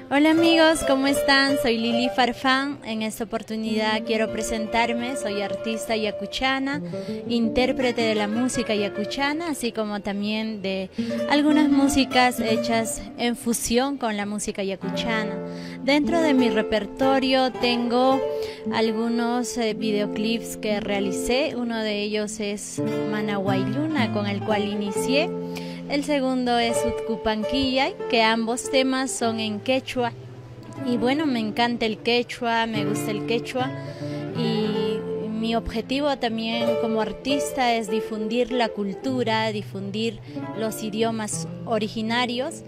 Hola amigos, ¿cómo están? Soy Lili Farfán. En esta oportunidad quiero presentarme. Soy artista yacuchana, intérprete de la música yacuchana, así como también de algunas músicas hechas en fusión con la música yacuchana. Dentro de mi repertorio tengo algunos videoclips que realicé. Uno de ellos es Manahuayluna, con el cual inicié. El segundo es Utcupanquillay, que ambos temas son en quechua. Y bueno, me encanta el quechua, me gusta el quechua. Y mi objetivo también como artista es difundir la cultura, difundir los idiomas originarios.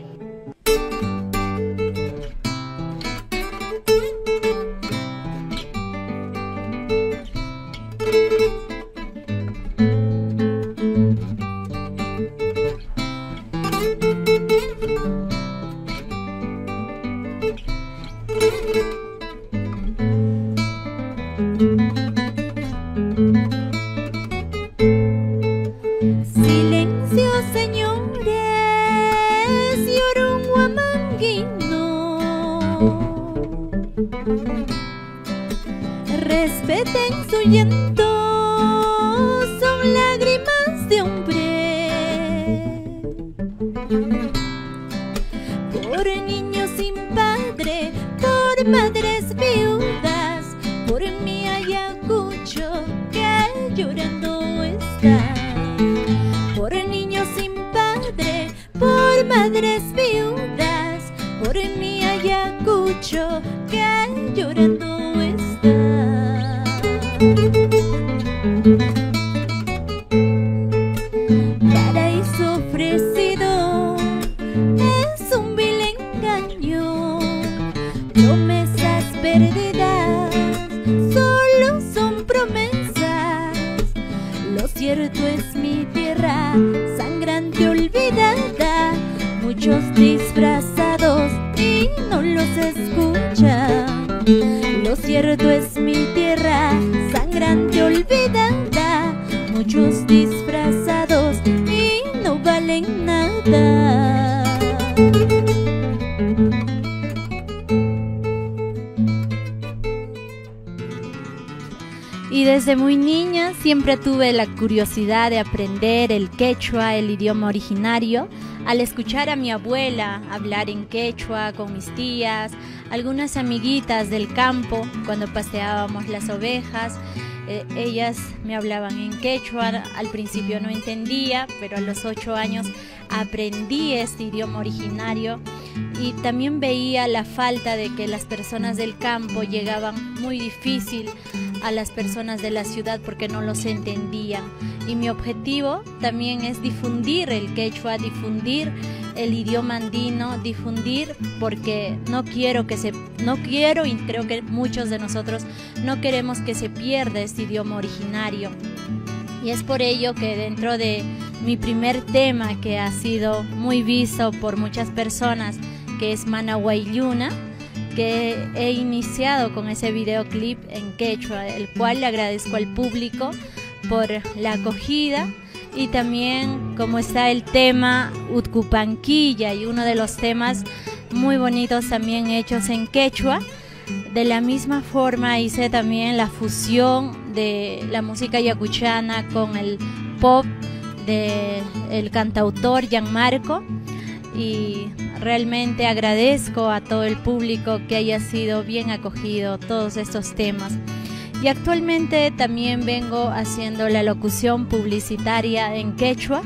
Silencio, señores, llora un huamanguino. Respeten su llanto, son lágrimas de hombre. Por niños sin padre, por madres viudas, por mi Ayacucho que llorando está. Por niños sin padre, por madres viudas, por mi Ayacucho que llorando está. Paraíso ofrecido es un vil engaño, promesas perdidas solo son promesas. Lo cierto es mi tierra sangrante olvidada, muchos disfrazados y no los escuchan. Lo cierto es mi tierra sangrante olvidada, muchos disfrazados y no valen nada. Y desde muy niña siempre tuve la curiosidad de aprender el quechua, el idioma originario. Al escuchar a mi abuela hablar en quechua con mis tías, algunas amiguitas del campo, cuando paseábamos las ovejas, ellas me hablaban en quechua. Al principio no entendía, pero a los 8 años aprendí este idioma originario. Y también veía la falta de que las personas del campo llegaban muy difícil a las personas de la ciudad porque no los entendían. Y mi objetivo también es difundir el quechua, difundir el idioma andino, difundir, porque no quiero y creo que muchos de nosotros no queremos que se pierda este idioma originario. Y es por ello que dentro de mi primer tema, que ha sido muy visto por muchas personas, que es Manahuayluna, que he iniciado con ese videoclip en quechua, el cual le agradezco al público por la acogida. Y también como está el tema Utcupanquillay, y uno de los temas muy bonitos también hechos en quechua. De la misma forma hice también la fusión de la música yacuchana con el pop del cantautor Gianmarco. Y realmente agradezco a todo el público que haya sido bien acogido todos estos temas. Y actualmente también vengo haciendo la locución publicitaria en quechua.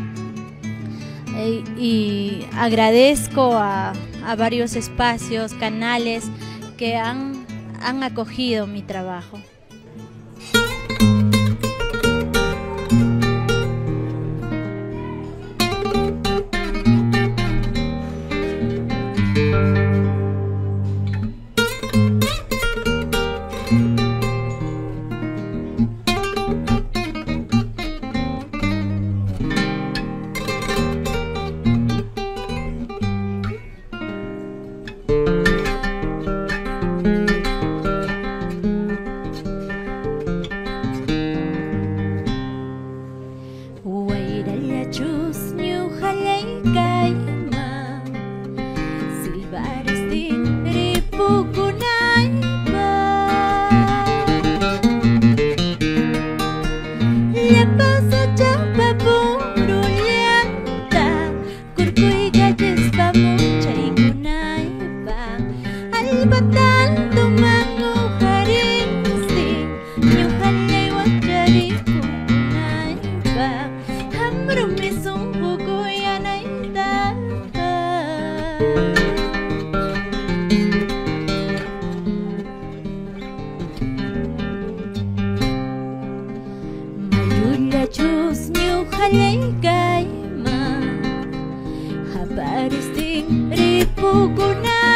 Y agradezco a varios espacios, canales que han acogido mi trabajo. Chus, New Halei, Kaima, Silvares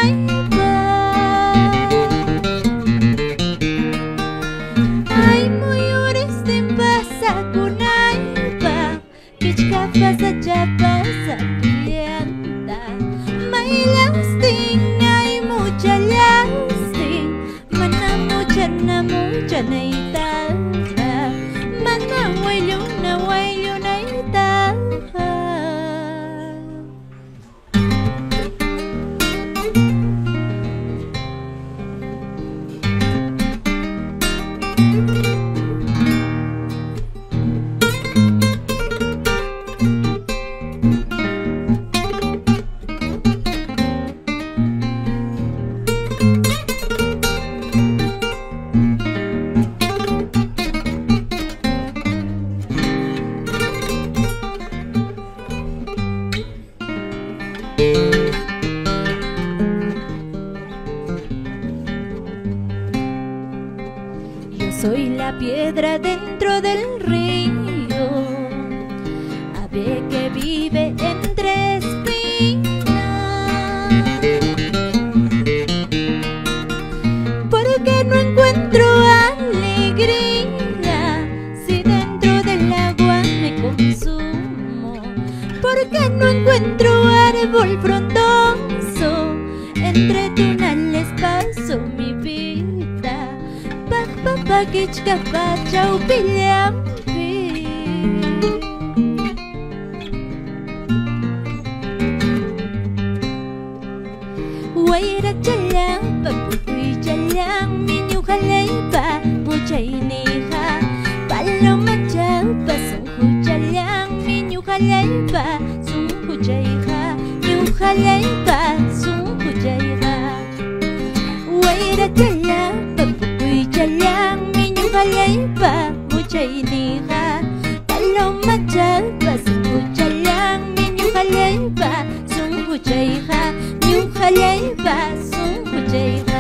kunaipa. Ay muyores timpasa kunaipa, kichka pasa chapasa pianta. May lasting, ay mucha lasting, mana mucha na ita. Mana wayo na ita. Yo soy la piedra dentro del río, ave que vive entre espinas. Porque no encuentro alegría si dentro del agua me consumo. Porque no encuentro árbol frondoso, entre tunales paso mi vida. Pa kichka pa chau pillampi. Waira chalang pagpuy chalang minyo kalaypa muchay niha. Paloma chapa sunghu chalang minyo kalaypa sunghu chayha. Nyo kalaypa sunghu chayha. Waira chalang pagpuy chalang minyo kalaypa muchay niha. Paloma chapa sunghu chalang minyo kalaypa sunghu chayha. Nyo kalaypa sunghu chayha.